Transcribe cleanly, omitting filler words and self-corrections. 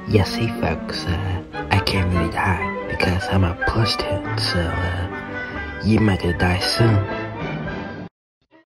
Yeah, see, folks, I can't really die because I'm a push 10, so you might gonna die soon.